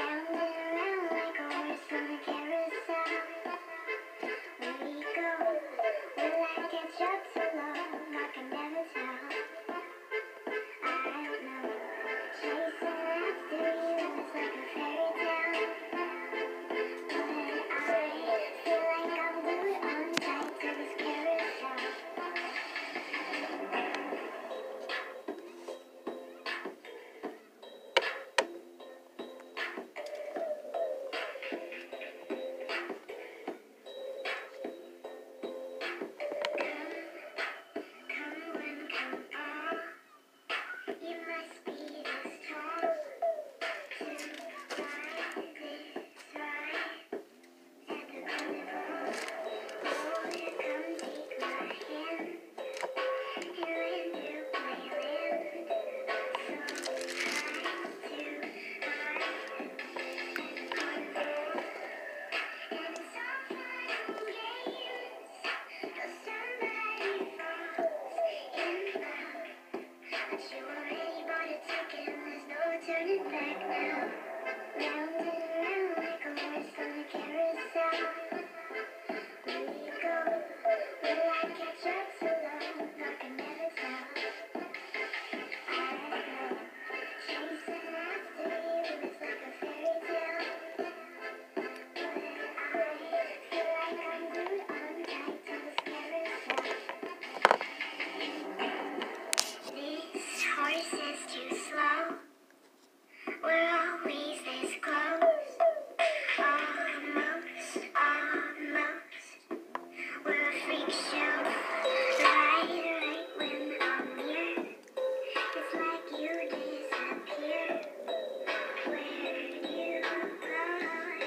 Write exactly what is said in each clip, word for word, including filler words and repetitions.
Round and round like a horse on a carousel. We go, will I catch up to love? I can never tell. I don't know. Chasing after you is like a fairy tale. But I feel like I'm glued on tight to this carousel. Turning back now, round and round like a horse on a carousel. We go, will I catch up to love? I can never tell. I know, chasing after you is like a fairy tale. But I feel like I'm glued on tight to this carousel. This horse is too slow. We're always this close, almost, almost. We're a freak show, right, right when I'm near. It's like you disappear. Where'd you go?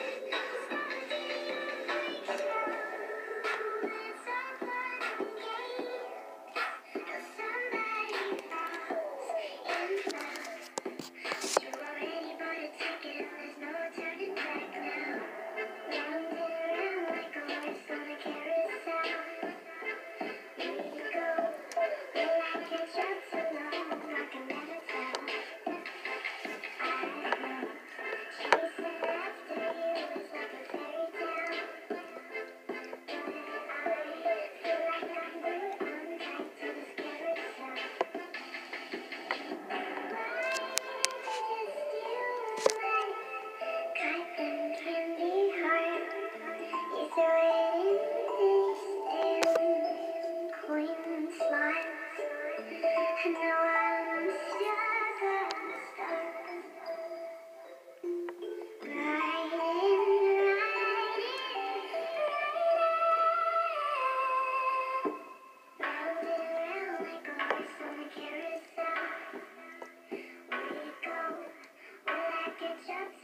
It's a fun game till somebody falls in love. You already bought a ticket, there's no turning back now. Round and round like a horse on a carousel. We go, will I catch up to love? I can never tell. I know, chasing after you is like a fairy tale. But I feel like I'm glued on tight to this carousel. Catch up.